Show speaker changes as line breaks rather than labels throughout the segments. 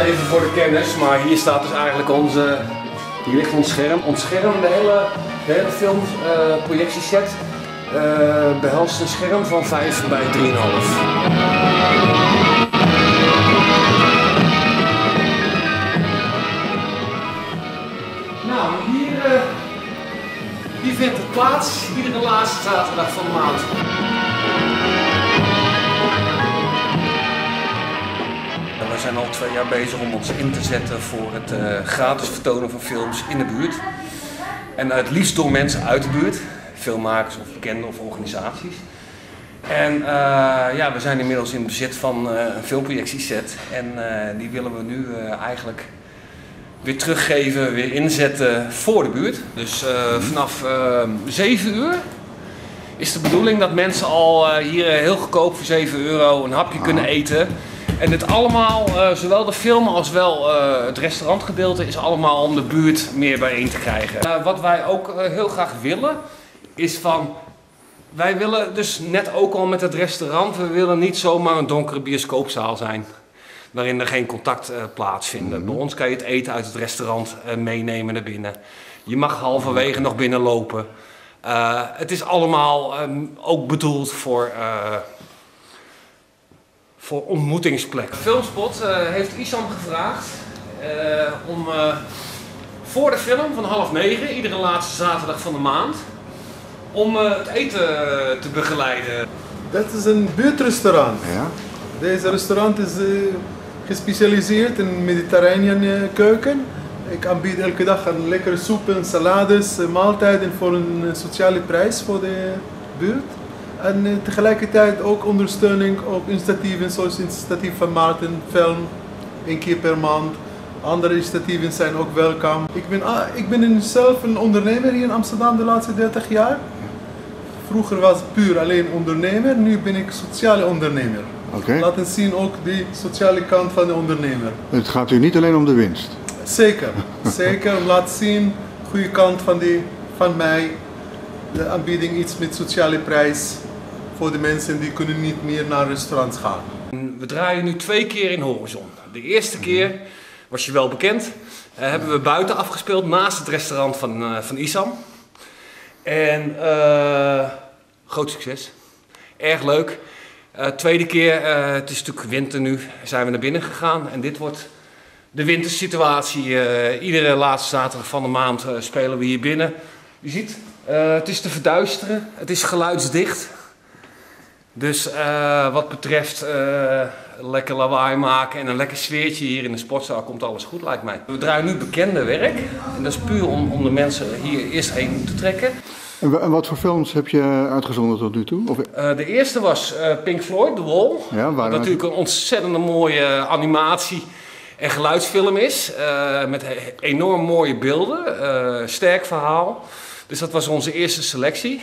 even voor de kennis, maar hier staat dus eigenlijk hier ligt ons scherm. Ons scherm, de hele filmprojectieset behelst een scherm van 5 bij 3,5. Nou, hier vindt het plaats, iedere laatste zaterdag van de maand. We zijn al 2 jaar bezig om ons in te zetten voor het gratis vertonen van films in de buurt. En het liefst door mensen uit de buurt, filmmakers of bekenden of organisaties. En ja, we zijn inmiddels in bezit van een filmprojectieset en die willen we nu eigenlijk weer teruggeven, weer inzetten voor de buurt. Dus vanaf 7 uur is de bedoeling dat mensen al hier heel goedkoop voor 7 euro een hapje kunnen eten. En dit allemaal, zowel de film als wel het restaurantgedeelte, is allemaal om de buurt meer bijeen te krijgen. Wat wij ook heel graag willen, is van, wij willen dus net ook al met het restaurant, we willen niet zomaar een donkere bioscoopzaal zijn. Waarin er geen contact plaatsvindt. Bij ons kan je het eten uit het restaurant meenemen naar binnen. Je mag halverwege nog binnenlopen. Het is allemaal ook bedoeld voor ontmoetingsplekken. Filmspot heeft Isam gevraagd om voor de film van 8:30, iedere laatste zaterdag van de maand, om het eten te begeleiden.
Dat is een buurtrestaurant.
Ja?
Deze restaurant is gespecialiseerd in mediterranean keuken. Ik aanbied elke dag een lekkere soepen, salades, maaltijden voor een sociale prijs voor de buurt. En tegelijkertijd ook ondersteuning op initiatieven zoals het initiatief van Maarten Film, 1 keer per maand. Andere initiatieven zijn ook welkom. Ik ben zelf een ondernemer hier in Amsterdam de laatste 30 jaar. Vroeger was ik puur alleen ondernemer, nu ben ik sociale ondernemer.
Okay.
Laten zien ook die sociale kant van de ondernemer.
Het gaat u niet alleen om de winst?
Zeker, zeker om laten zien de goede kant van mij. De aanbieding iets met sociale prijs voor de mensen die kunnen niet meer naar restaurants gaan.
We draaien nu 2 keer in Horizon. De eerste keer, was je wel bekend, hebben we buiten afgespeeld naast het restaurant van Isam. En groot succes. Erg leuk. Tweede keer, het is natuurlijk winter nu, zijn we naar binnen gegaan. En dit wordt de wintersituatie. Iedere laatste zaterdag van de maand spelen we hier binnen. Je ziet, het is te verduisteren, het is geluidsdicht. Dus wat betreft lekker lawaai maken en een lekker sfeertje hier in de sportzaal komt alles goed, lijkt mij. We draaien nu bekende werk en dat is puur om de mensen hier eerst heen te trekken.
En wat voor films heb je uitgezonden tot nu toe? Of...
De eerste was Pink Floyd, The Wall.
Ja,
wat natuurlijk een ontzettende mooie animatie en geluidsfilm is. Met enorm mooie beelden, sterk verhaal. Dus dat was onze eerste selectie.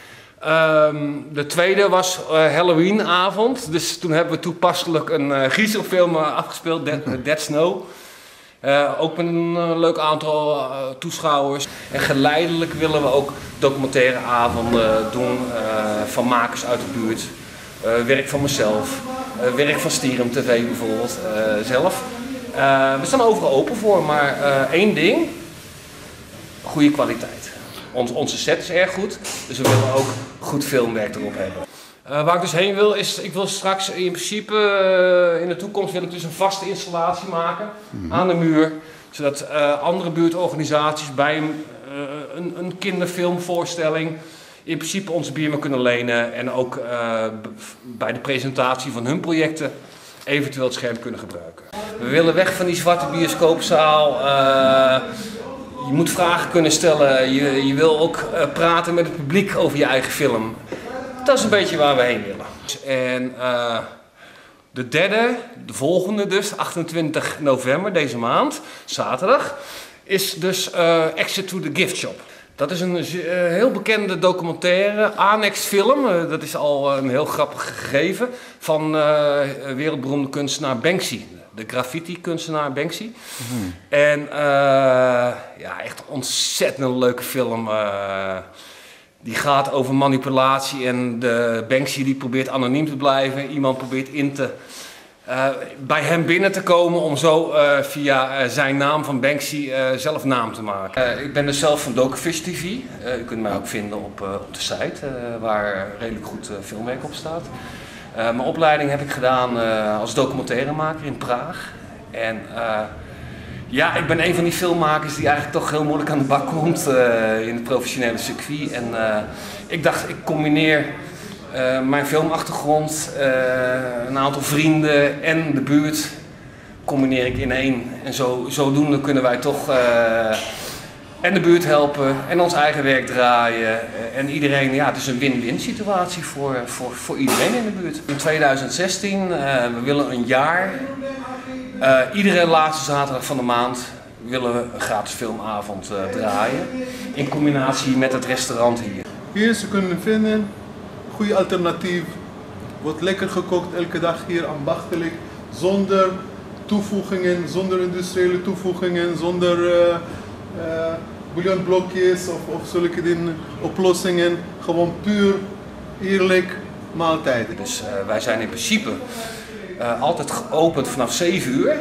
De tweede was Halloweenavond. Dus toen hebben we toepasselijk een griezelfilm afgespeeld, Dead Snow. Ook met een leuk aantal toeschouwers. En geleidelijk willen we ook documentaire avonden doen van makers uit de buurt. Werk van mezelf, werk van Stierum TV bijvoorbeeld, zelf. We staan overal open voor, maar één ding, goede kwaliteit. Onze set is erg goed, dus we willen ook goed filmwerk erop hebben. Waar ik dus heen wil, is ik wil straks in principe in de toekomst wil ik dus een vaste installatie maken aan de muur. Zodat andere buurtorganisaties bij een kinderfilmvoorstelling in principe onze biermen kunnen lenen. En ook bij de presentatie van hun projecten eventueel het scherm kunnen gebruiken. We willen weg van die zwarte bioscoopzaal. Je moet vragen kunnen stellen. Je wil ook praten met het publiek over je eigen film. Dat is een beetje waar we heen willen. En de derde, de volgende dus, 28 november deze maand, zaterdag, is dus Exit to the Gift Shop. Dat is een heel bekende documentaire, Annex-film, dat is al een heel grappig gegeven, van wereldberoemde kunstenaar Banksy. De graffiti-kunstenaar Banksy. En ja, echt een ontzettend leuke film. Die gaat over manipulatie en de Banksy die probeert anoniem te blijven. Iemand probeert in te bij hem binnen te komen om zo via zijn naam van Banksy zelf naam te maken. Ik ben dus zelf van Docufish TV. U kunt mij ook vinden op de site waar redelijk goed filmwerk op staat. Mijn opleiding heb ik gedaan als documentairemaker in Praag. En ja, ik ben een van die filmmakers die eigenlijk toch heel moeilijk aan de bak komt in het professionele circuit. En ik dacht, ik combineer mijn filmachtergrond, een aantal vrienden en de buurt combineer ik in één. En zodoende kunnen wij toch en de buurt helpen en ons eigen werk draaien. En iedereen, ja, het is een win-win situatie voor iedereen in de buurt. In 2016, we willen een jaar, iedere laatste zaterdag van de maand willen we een gratis filmavond draaien. In combinatie met het restaurant hier.
Hier ze kunnen vinden, goede alternatief. Wordt lekker gekookt elke dag hier ambachtelijk. Zonder toevoegingen, zonder industriële toevoegingen, zonder bouillonblokjes of zulke dingen, oplossingen. Gewoon puur, eerlijk maaltijden.
Dus wij zijn in principe altijd geopend vanaf 7 uur.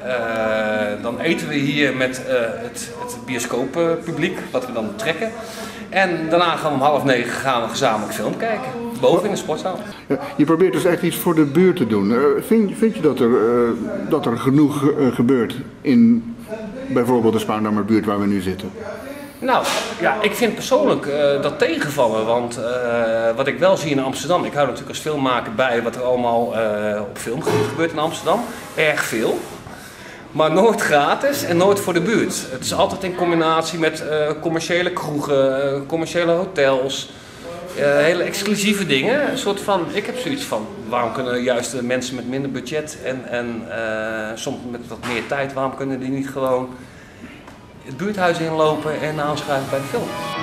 Dan eten we hier met het bioscooppubliek, wat we dan trekken. En daarna gaan we om 8:30 gaan we gezamenlijk film kijken, boven in de sportzaal.
Ja, je probeert dus echt iets voor de buurt te doen. Vind je dat er genoeg gebeurt in bijvoorbeeld de Spaarndammer buurt waar we nu zitten?
Nou, ja, ik vind persoonlijk dat tegenvallen, want wat ik wel zie in Amsterdam, ik hou natuurlijk als filmmaker bij wat er allemaal op filmgebied gebeurt in Amsterdam, erg veel. Maar nooit gratis en nooit voor de buurt. Het is altijd in combinatie met commerciële kroegen, commerciële hotels, hele exclusieve dingen. Een soort van, ik heb zoiets van, waarom kunnen juist de mensen met minder budget en soms met wat meer tijd, waarom kunnen die niet gewoon het buurthuis inlopen en aanschuiven bij de film?